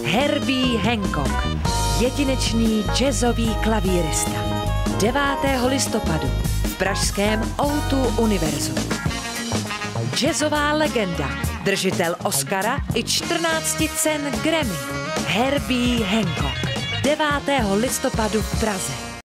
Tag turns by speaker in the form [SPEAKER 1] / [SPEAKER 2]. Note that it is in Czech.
[SPEAKER 1] Herbie Hancock, jedinečný jazzový klavírista. 9. listopadu v pražském O2 Univerzu. Jazzová legenda, držitel Oscara i 14 cen Grammy. Herbie Hancock. 9. listopadu v Praze.